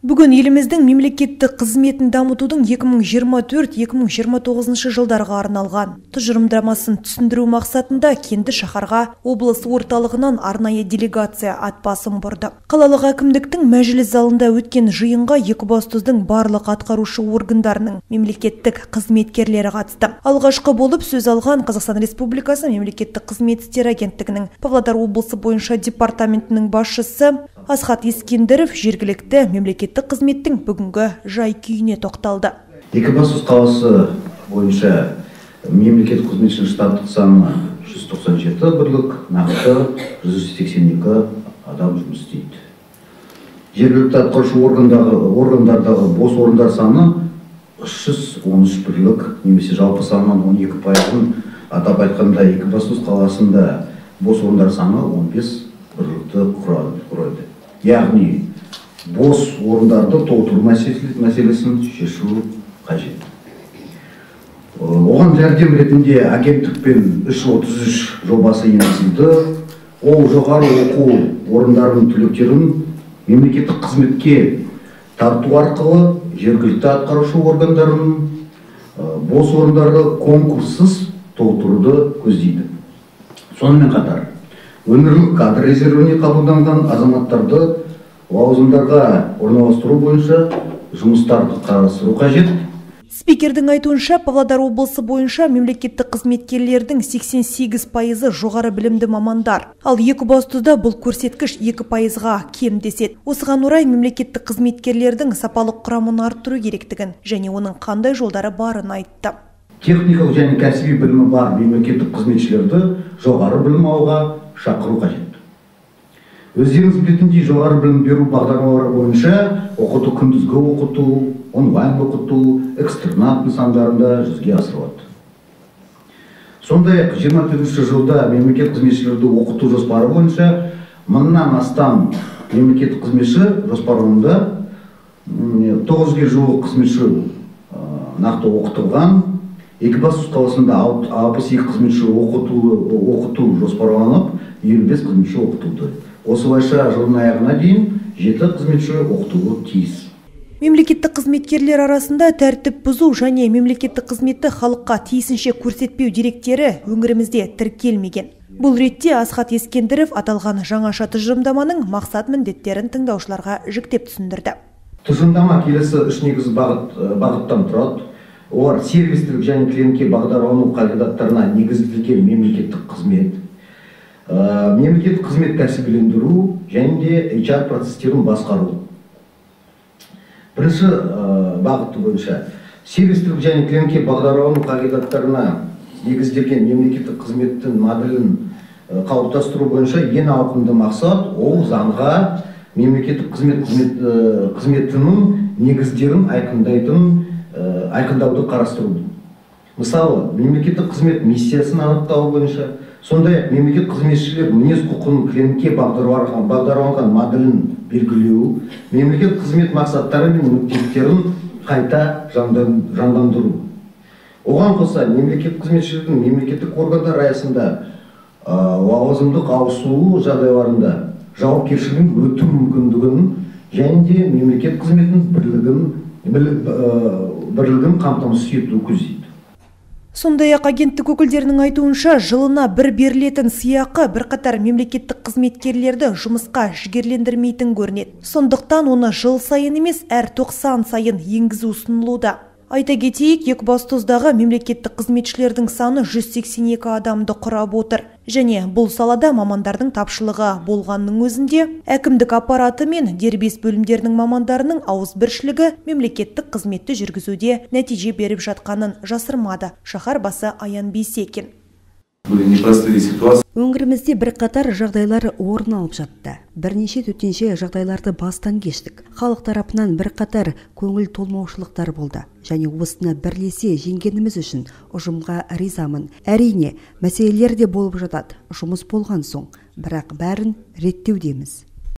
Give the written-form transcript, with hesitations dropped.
Бүгін еліміздің мемлекеттік қызметін дамытудың 2024-2029 жылдарға арналған тұжырымдамасын түсіндіру мақсатында Кенді шаһарға облыс орталығынан арнайы делегация ат басын бұрды. Қалалық әкімдіктің мәжіліс залында өткен жиынға Екібастұздың барлық атқарушы органдарының мемлекеттік қызметкерлері қатысты. Алғашқы болып сөз алған Қазақстан Республикасы мемлекеттік қызмет істері агенттігінің Павлодар облысы бойынша департаментінің басшысы Асхат Ескендіров жергілікті мемлекеттік қызметтің бүгінгі жай-күйіне тоқталды. Екібастұз қаласы бойынша мемлекеттік қызметшінің штаттық саны 197 бірлік, нақты 182 адам жұмыс істейді. Жергілікті атқарушы органдардағы бос орындар саны 313 бірлік, немесе жалпы санының 12%. Атап айтқанда Екібастұз қаласында бос орындар саны 15 бірлікті құрайды. Яғни бос орындарды толтыру мәселесін шешу қажет. Оған жәрдем ретінде агенттікпен 333 жобасы енгізілді. Ол жоғары оқу орындарының түлектерін мемлекеттік қызметке тарту арқылы жергілікті атқарушы органдарының бос орындарды конкурссыз толтыруды көздейді. Сонымен қатар өңірлік кадр резервіне қабылданған азаматтарды лауазымдарға орналастыру бойынша жұмыстарды қарастыру қажет. Спикердің айтуынша, Павлодар облысы бойынша мемлекеттік қызметкерлердің 88% жоғары білімді мамандар. Ал Екібастұзда бұл көрсеткіш 2%-ға кем деседі. Осыған орай мемлекеттік қызметкерлердің сапалық құрамын арттыру керектігін және оның қандай жолдары барын айтты. Техникалық және кәсіби білімі бар мемлекеттік қызметшілерді жоғары білім алуға шақыру қажет. Өздеріңіз білетіндей жоғары білім беру бағдарламалары бойынша оқыту, күндізгі оқыту, онлайн оқыту, экстернат нысандарында жүзеге асырылады. Сондай-ақ 24 жылда мемлекеттік қызметшілерді оқыту жоспары бойынша 1000-нан астам мемлекеттік қызметші жоспарлануда, 900-ге жуық қызметші нақты оқытылған. Екібастұз қаласында 62 қызметші оқыту жоспарланып, 55 қызметші оқытылды. Осылайша жылдың аяғына дейін 7 қызметші оқытылуы тиіс. Мемлекеттік қызметкерлер арасында тәртіп бұзу және мемлекеттік қызметті халыққа тиісінше көрсетпеу деректері өңірімізде тіркелмеген. Бұл ретте Асхат Ескендіров аталған жаңаша тұжырымдаманың мақсат-міндеттерін тыңдаушыларға жіктеп түсіндірді. Тұжырымдама келесі 3 негізгі бағыттан тұрады. Олар сервистік және клиентке бағдарлану қағидаттарына негізделген мемлекеттік қызмет, мемлекеттік қызмет кәсібилендіру және де HR процестерін басқару. Бірінші бағыты бойынша сервистік және клиентке бағдарлану қағидаттарына негізделген мемлекеттік қызметтің моделін қалыптастыру бойынша ең ауқымды мақсат ол заңға мемлекеттік қызметінің негіздерін айқындауды қарастыру. Мысалы, мемлекеттік қызмет миссиясын анықтау бойынша, сондай-ақ мемлекеттік қызметшілер мінез құқығын клиентке бағдарланған моделін белгілеу, мемлекеттік қызмет мақсаттары мен мүдделіктерін қайта жандандыру. Оған қоса мемлекеттік қызметшілердің мемлекеттік органдар аясында лауазымдық ауысуы жағдайларында жауапкершілігін өтеу мүмкіндігін және де мемлекеттік қызметтің бірлігін қамтамасыз ету көздейді. Сондай-ақ агенттік өкілдерінің айтуынша, жылына бір берілетін сыйақы бірқатар мемлекеттік қызметкерлерді жұмысқа жігерлендірмейтін көрінеді. Сондықтан оны жыл сайын емес, әр 90 сайын енгізу ұсынылуда. Айта кетейік, Екібастұздағы мемлекеттік қызметшілердің саны 182 адамды құрап отыр. Және бұл салада мамандардың тапшылығы болғанның өзінде, әкімдік аппараты мен дербес бөлімдерінің мамандарының ауызбіршілігі мемлекеттік қызметті жүргізуде нәтиже беріп жатқанын жасырмады. Шаһар басы Аян Бейсекин. Өңірімізде бірқатар жағдайлар орын алып жатты. Бірнеше төтенше жағдайларды бастан кештік. Халық тарапынан бірқатар көңіл толмаушылықтар болды. Және осыны бірлесе жеңгеніміз үшін ұжымға ризамын. Әрине, мәселелер де болып жатады. Жұмыс болған соң, бірақ бәрін реттеудеміз.